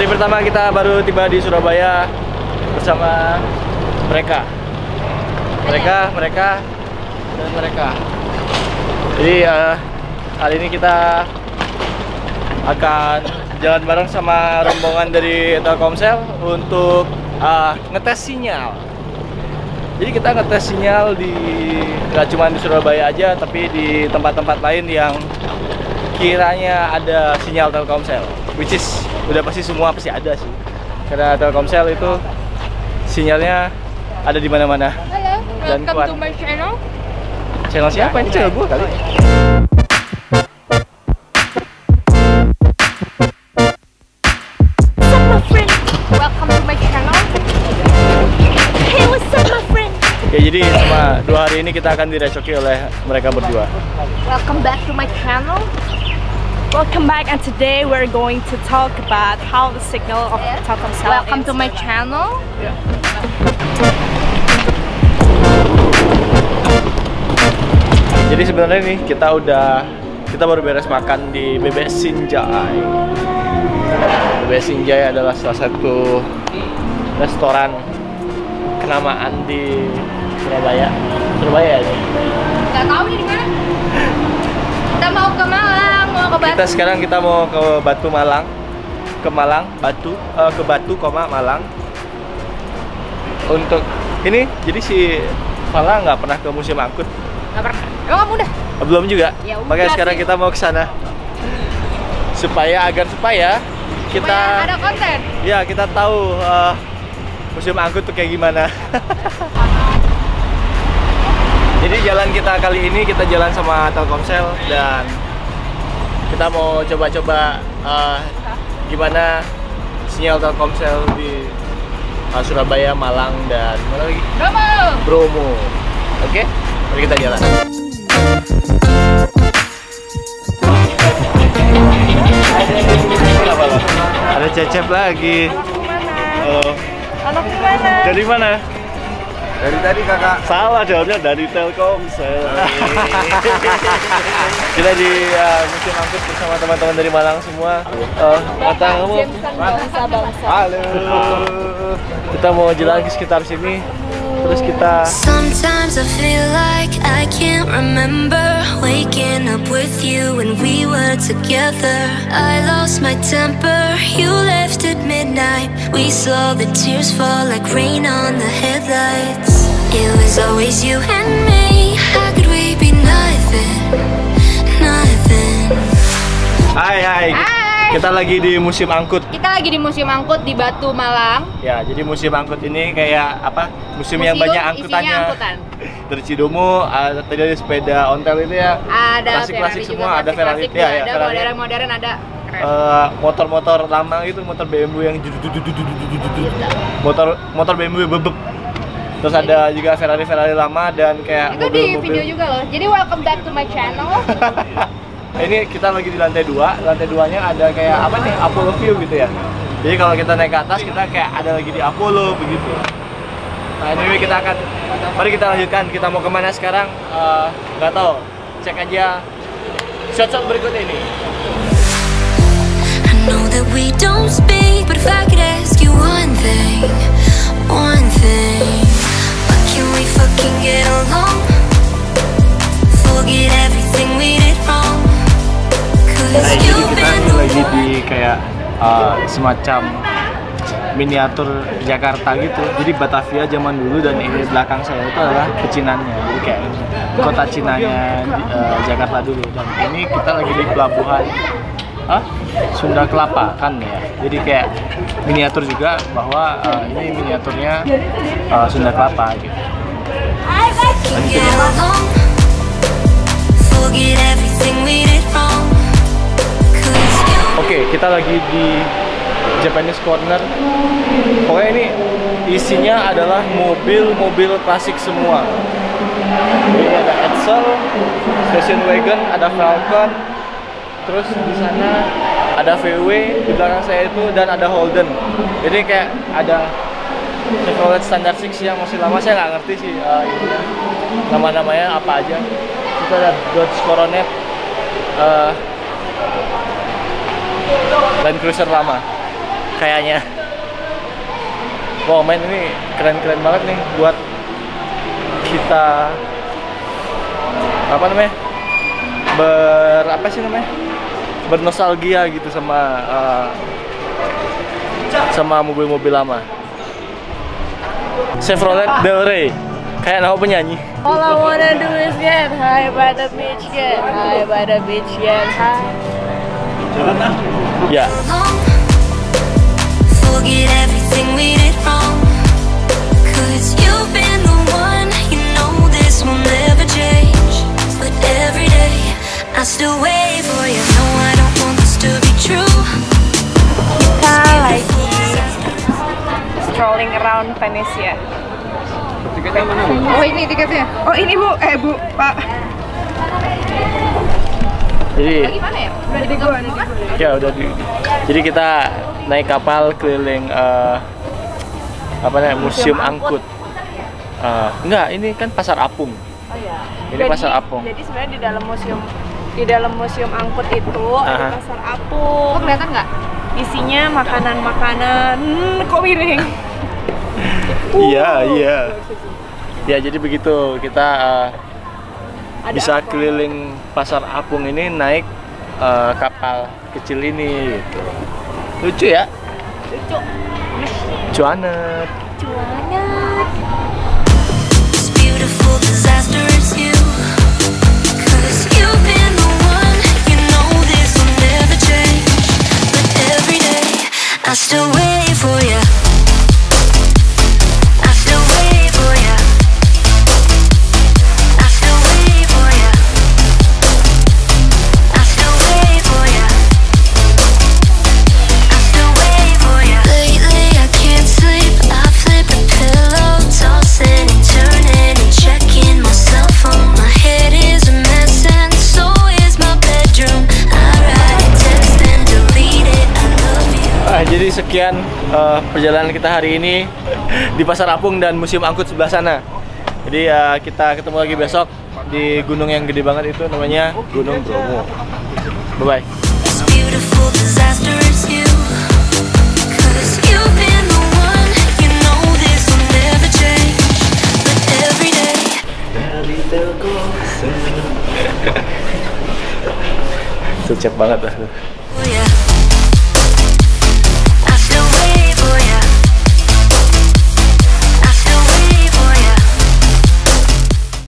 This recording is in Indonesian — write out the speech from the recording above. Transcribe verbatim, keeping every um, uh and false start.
Hari pertama kita baru tiba di Surabaya bersama mereka, mereka, mereka, dan mereka. Jadi uh, kali ini kita akan jalan bareng sama rombongan dari Telkomsel untuk uh, ngetes sinyal. Jadi kita ngetes sinyal di nggak cuma di Surabaya aja, tapi di tempat-tempat lain yang kiranya ada sinyal Telkomsel, which is udah pasti semua pasti ada sih, karena Telkomsel itu sinyalnya ada di mana-mana dan welcome kuat. to my channel. Channel siapa? Ini channel gua kali. What's up my friend? Welcome to my channel. Hey, what's up my friend? Oke, jadi selama dua hari ini kita akan direcoki oleh mereka berdua. Welcome back to my channel. Welcome back, and today we're going to talk about how the signal of Telkomsel. Welcome is. to my channel. Jadi sebenarnya nih kita udah kita baru beres makan di Bebek Sinjai. Bebek Sinjai adalah salah satu restoran kenamaan di Surabaya. Surabaya ya? Gak tahu nih di mana. Kita mau ke Malang, mau ke Batu. Kita sekarang kita mau ke Batu Malang, ke Malang, Batu, uh, ke Batu, koma Malang. Untuk ini, jadi si Fala nggak pernah ke Museum Angkut. Gak pernah. Emang kamu udah? Belum juga. Ya udah Makanya sekarang sih. kita mau ke sana. Supaya agar supaya kita Supaya ada konten. ya kita tahu uh, Museum Angkut tuh kayak gimana. Jadi jalan kita kali ini kita jalan sama Telkomsel dan kita mau coba-coba uh, gimana sinyal Telkomsel di uh, Surabaya, Malang, dan mana lagi? Bromo. Bromo. Oke, mari kita jalan. Ada Cecep lagi. Oh. Anak di mana? Dari mana? Dari tadi kakak. Salah jawabnya dari Telkomsel. Kita di uh, Museum Angkut bersama teman-teman dari Malang semua. Uh, mata kamu. Bangsa-bangsa. Halo. Kita mau jalan ke sekitar sini. Terus kita Sometimes I feel like I can't remember waking up with you when we were together. I lost my temper, you left at midnight. We saw the tears fall like rain on the headlights. It was always you and me. How could we be nothing, nothing? Hai hai. Hai. Kita lagi di Museum Angkut. Kita lagi di Museum Angkut di Batu, Malang. Ya, jadi Museum Angkut ini kayak apa? Museum, yang Museum banyak isinya angkutannya. angkutan. Dari Cidomo, ada tadi ada sepeda ontel itu ya. Ada Klasik-klasik Ferrari semua, juga, ada Ferrari, klasik-klasik ya, juga ya, ada, Ferrari. modern-modern ada. Keren. Eh, motor-motor lama itu, motor B M W yang motor motor B M W bebek. Terus ada juga Ferrari-Ferrari lama dan kayak Itu di mobil-mobil. video juga loh. Jadi welcome back to my channel. Ini kita lagi di lantai dua. Lantai duanya ada kayak apa nih? Apollo view gitu ya. Jadi kalau kita naik ke atas kita kayak ada lagi di Apollo begitu. Nah, anyway kita akan mari kita lanjutkan. Kita mau kemana sekarang? Eh, nggak tahu. Cek aja shot-shot berikut ini. I know that we don't speak, but if I could ask you one thing, one thing, why can't we fucking get along? Forget everything we did wrong. Nah, Cause jadi you've kita been ini the lagi one. di kayak uh, semacam miniatur Jakarta gitu. Jadi Batavia zaman dulu dan ini belakang saya itu adalah pecinannya. Jadi kayak kota Cinanya di, uh, Jakarta dulu. Dan ini kita lagi di pelabuhan Hah? Sunda Kelapa kan ya. Jadi kayak miniatur juga bahwa uh, ini miniaturnya uh, Sunda Kelapa gitu. Can get along. Forget everything we did wrong. Cause you Oke, kita lagi di Japanese Corner. Pokoknya ini isinya adalah mobil-mobil klasik semua. Jadi ada Edsel, Station Wagon, ada Falcon, terus di sana ada V W, di belakang saya itu, dan ada Holden. Jadi kayak ada Chevrolet Standard Six yang masih lama, saya nggak ngerti sih uh, ininya, nama-namanya apa aja. Kita ada Dodge Coronet, uh, Land Cruiser lama. kayaknya. Wow, main ini keren-keren banget nih buat kita apa namanya? Ber apa sih namanya? Bernostalgia gitu sama uh, sama mobil-mobil lama. Chevrolet Del Rey, kayak nama penyanyi. All I wanna do is get high by the beach, get high by the beach, get high. Ya. Forget everything we did wrong, 'cause you've been the one, you know this will never change. But every day I still wait for you. No, I don't want this to be true. Kita lagi strolling around Venezia. Oh ini tiketnya. Oh ini bu, eh bu, pak. Jadi Gimana ya? Udah di gua, udah di gua. ya udah di. Jadi kita naik kapal keliling uh, apa namanya museum angkut. Uh, enggak, ini kan Pasar Apung. Oh iya. Ini Pasar Apung. Jadi sebenarnya di dalam museum di dalam museum angkut itu Aha. ada Pasar Apung. Oh kelihatan nggak? Isinya makanan-makanan. Hmm, kok miring? Iya, iya. Ya, jadi begitu kita uh, Ada bisa apa? keliling Pasar Apung ini naik uh, kapal kecil ini gitu. Lucu ya? Lucu. Cuanet. This beautiful disaster is you, 'cause you've been the one, you know this will never change. But every day I still wait for you. I still wait for you. I still wait for you. I still wait for you. I still wait for you. Lately I can't sleep. I flip the pillow, tossing and turning and checking my cell phone. My head is a mess and so is my bedroom. I write a text and delete it. I love you. Ah, jadi sekian uh, perjalanan kita hari ini di Pasar Apung dan Museum Angkut sebelah sana. Jadi uh, kita ketemu lagi besok di gunung yang gede banget itu, namanya Gunung Bromo. Bye bye. This beautiful disaster is you, 'cause you've been the one, you know this will never change. But every day Sucep banget lah.